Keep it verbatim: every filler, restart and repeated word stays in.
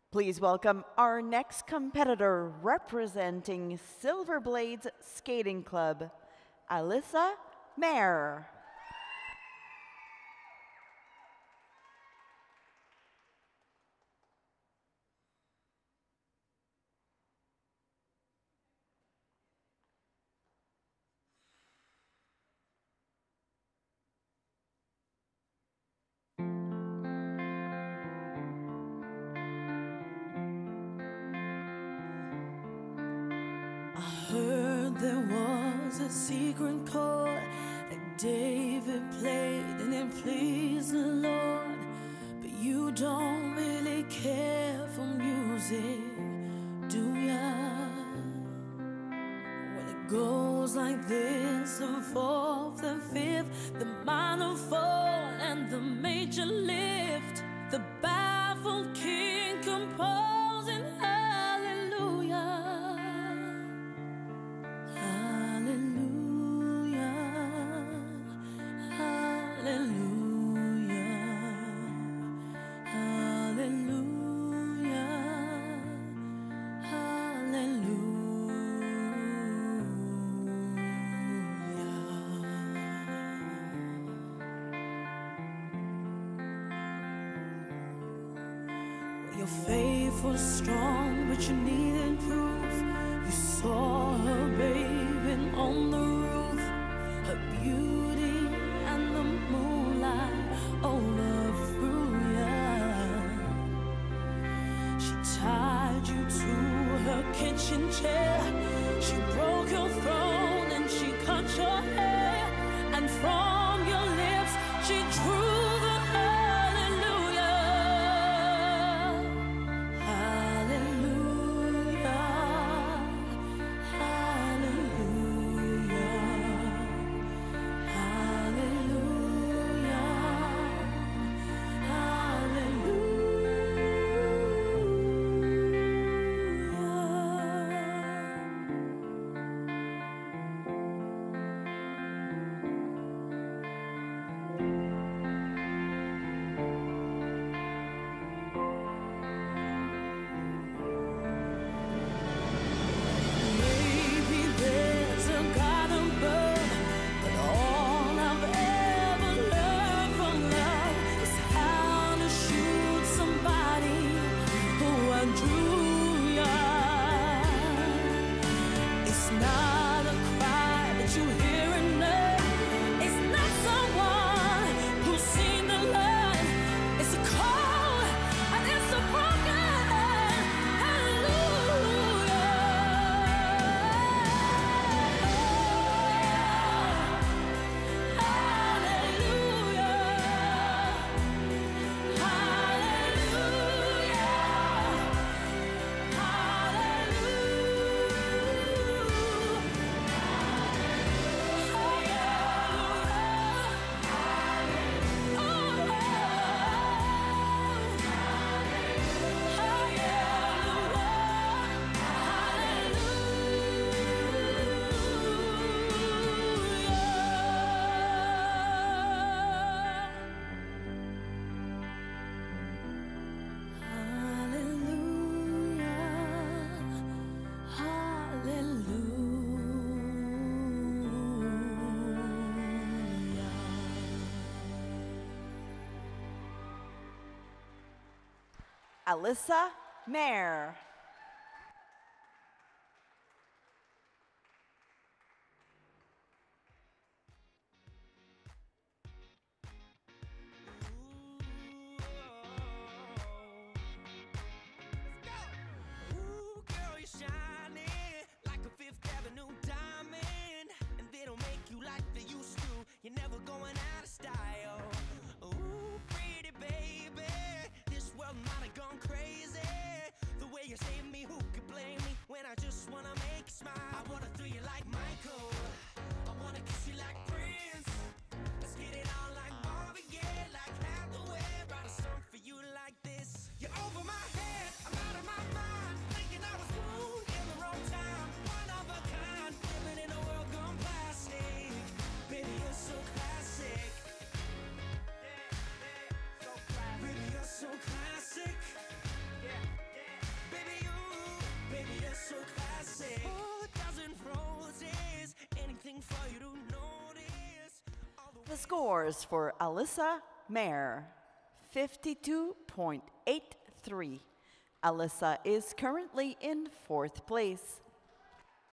Please welcome our next competitor representing Silver Blades Skating Club, Alyssa Mayer. Heard there was a secret chord that David played and it pleased the Lord. But you don't really care for music, do ya? Well, it goes like this: the fourth, the fifth, the minor fall, and the major lift. The baffled king composing hallelujah. Your faith was strong, but you needed proof. You saw her bathing on the roof, her beauty and the moonlight overthrew ya. She tied you to her kitchen chair. She broke your throne and she cut your hair. And from your lips she drew the Alyssa Mayer. You're never going out of style. Ooh, pretty baby, this world might have gone crazy. The way you save me, who could blame me when I just wanna make you smile? I wanna throw you like Michael, I wanna kiss you like Prince. Let's get it on like Marvin Gaye, like Hathaway. Write a song for you like this. You're over my head, I'm out of my mind, thinking I was born in the wrong time. One of a kind, living in a world gone plastic. Baby, you're so classic. Yeah, yeah, so classic. Baby, you're so classic. Yeah, yeah. The scores for Alyssa Mayer, fifty-two point eight three. Alyssa is currently in fourth place.